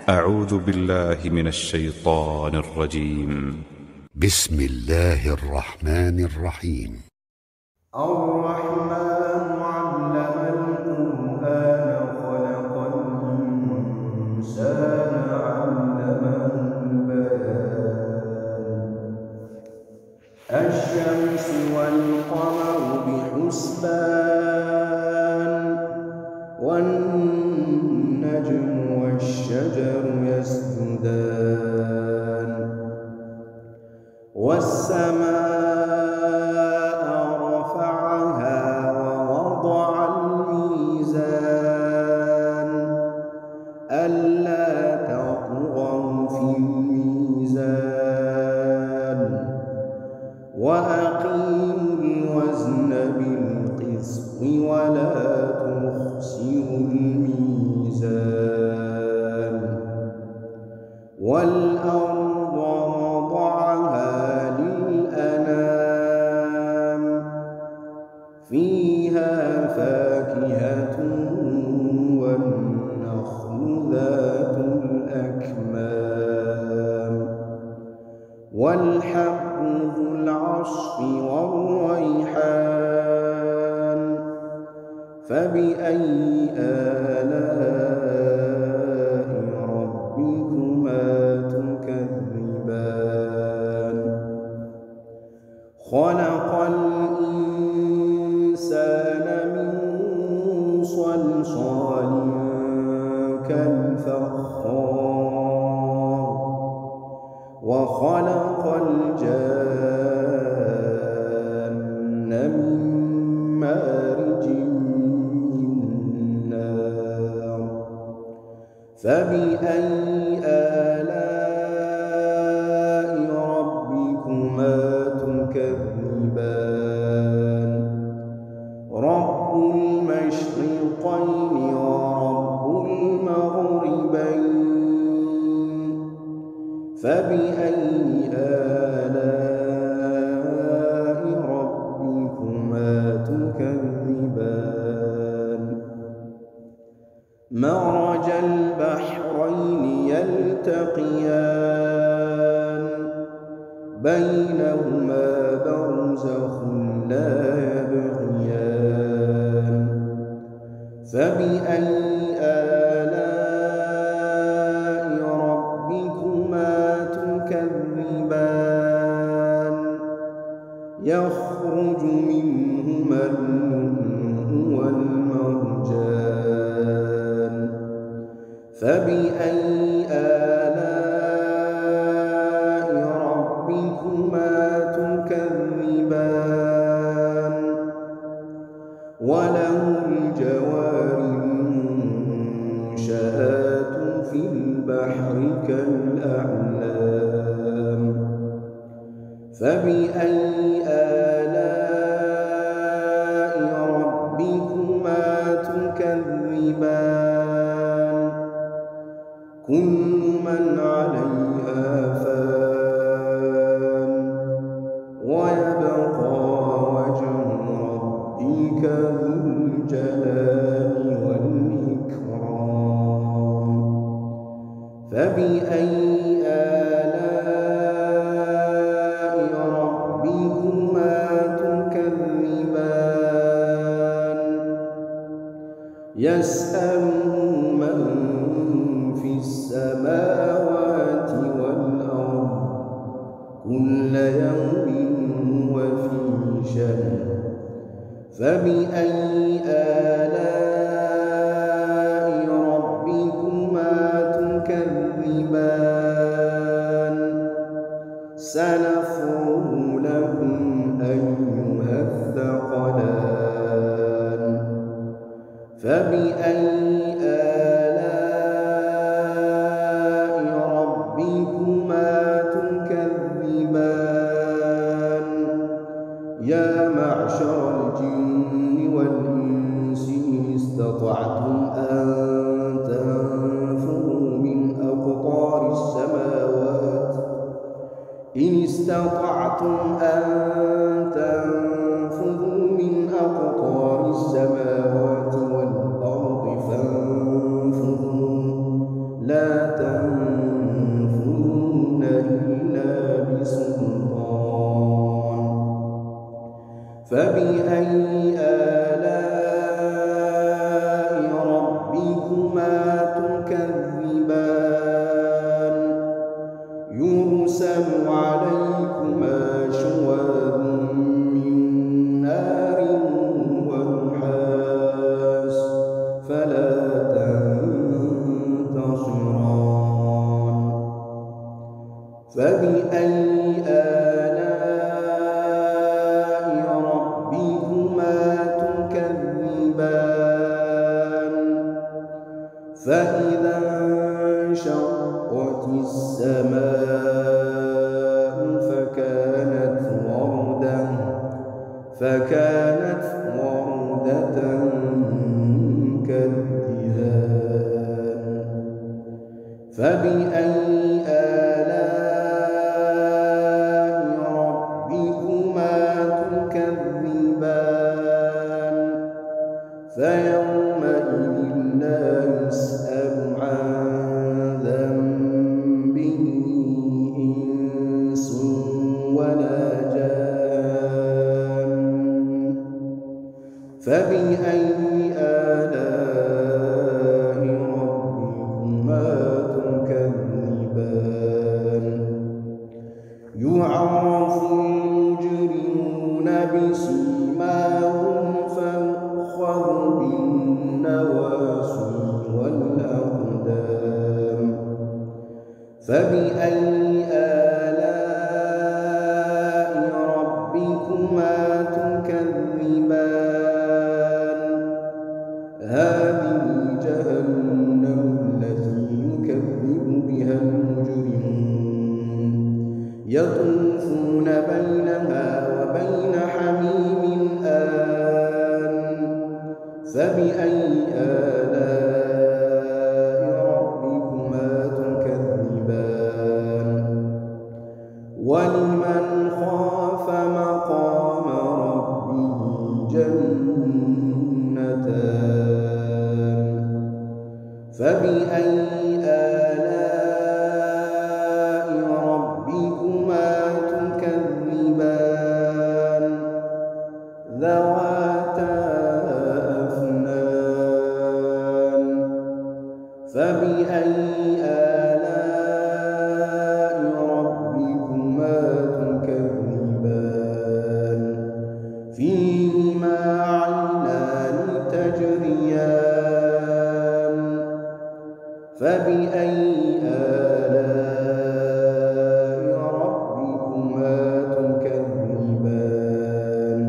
أعوذ بالله من الشيطان الرجيم. بسم الله الرحمن الرحيم. الرحمن علم القرآن خلق الإنسان علمه البيان الشمس والقمر بحسبان والنجم والشجر يسجدان والسماء رفعها ووضع الميزان ألا تطغوا في الميزان وأقيموا الوزن بالقسط ولا تخسروا الميزان والأرض وضعها للأنام فيها فاكهة والنخل ذات الأكمام والحب ذو العصف والريحان فبأي آلاء ربكما تكذبان خلق الإنسان من صلصال كالفخار وخلق الجان من مارج من نار فبأي آلاء ربكما تكذبان رب المشرقين ورب المغربين فبأي آلاء ربكما تكذبان مرج البحرين يلتقيان بينهما برزخ لا يبغيان فبأي آلاء ربكما تكذبان يخرج منهما اللؤلؤ والمرجان فبأي آلاء ربكما تكذبان وله الجوار المنشآت في البحر كالأعلام فبأي آلاء ربكما تكذبان كل من عليها فان ويبقى وجه ربك ذو الجلال والإكرام فبأي آلاء ربكما تكذبان يسأله من في السماوات والأرض كل يوم وفي شأن فبأي آلاء ربكما تكذبان سنفرغ لكم أيها الثقلان فبأي آلاء ربكما تكذبان يا معشر الجن والإنس إن استطعتم أن تنفذوا من أقطار السماوات والأرض فانفذوا لا تنفذون فإذا انشقت السماء فكانت وردة كالدهان فبأي آلاء ربكما تكذبان فيومئذ لا يسأل عن ذنبه إنس ولا جان فبأي آلاء ربكما تكذبان يعرف المجرمون بسيماهم فيؤخذ بالنواصي والأقدام فبأي آلاء ربكما تكذبان هذه جهنم التي يكذب بها المجرمون يطوفون بينها وبين حميم آن فبأي آلاء ربكما تكذبان ولمن خاف مقام ربه جنتان فبأي آلاء ربكما تكذبان ذواتا أفنان فبأي آلاء ربكما تكذبان فيهما عينان تجريان فبأي آلاء ربكما تكذبان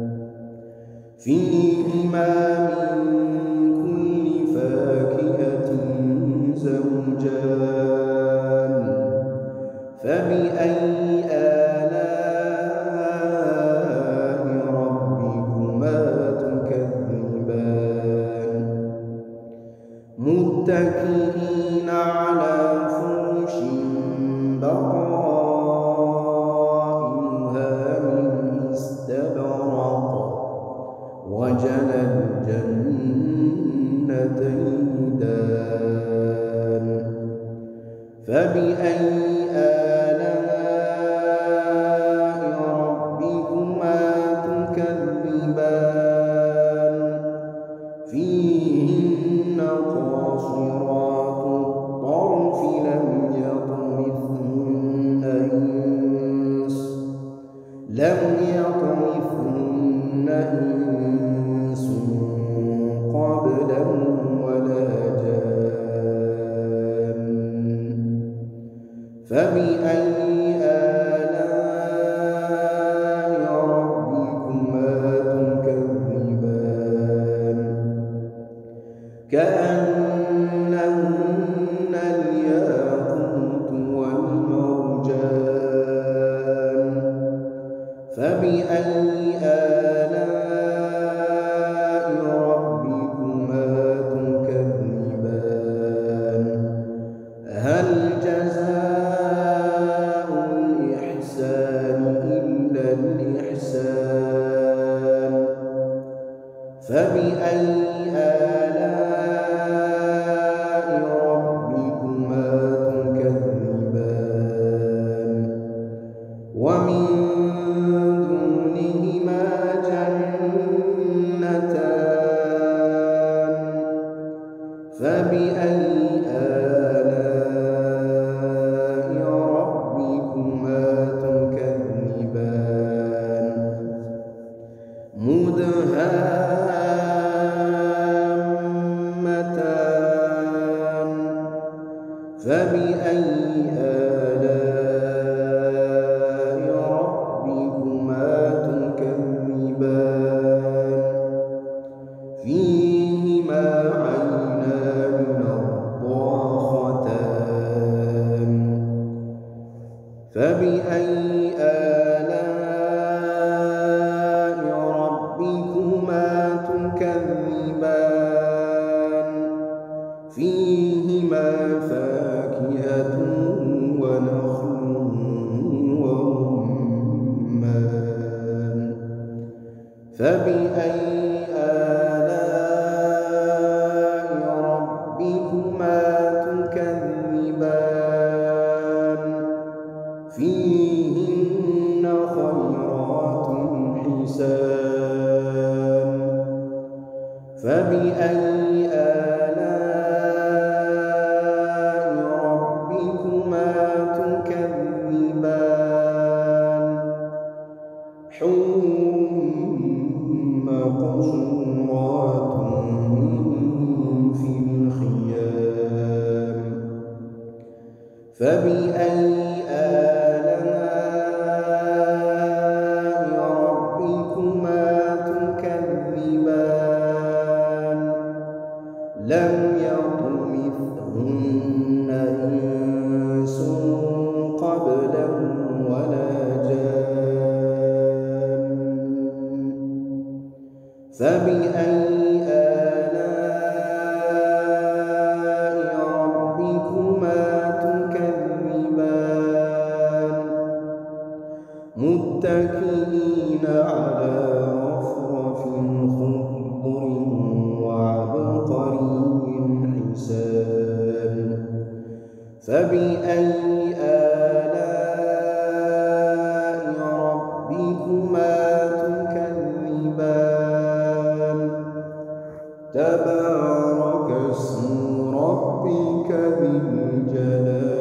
فيهما من كل فاكهة زوجان فبأي آلاء ربكما تكذبان متكئين على فرش بطائنها من استبرق وجنى الجنتين دان فبأي آلاء ربكما تكذبان فيهن قاصرات الطرف لم يطمثهن إنس قبلهم ولا جان فبأي آلاء ربكما تكذبان كأنهن الياقوت والمرجان فبأي آلاء ربكما تكذبان هل جزاء الإحسان إلا الإحسان فبأي آلاء ربكما تكذبان ومن دونهما جنتان فبأي آلاء ربكما تكذبان مدهامتان فبأي آلاء ربكما تكذبان فيهما عينان فيهما فاكهة ونخل ورمان فبأي آلاء ربكما تكذبان فيهن خيرات حسان فبأي آلاء ربكما تكذبان حور مقصورات في الخيام فبأي آلاء ربكما تكذبان لم يطمثهن إنس قبلهم ولا جان فبأي آلاء ربكما تكذبان متكئين على رفرف خضر وعبقري حسان فبأي آلاء ربكما تكذبان تبارك اسم ربك ذي الجلال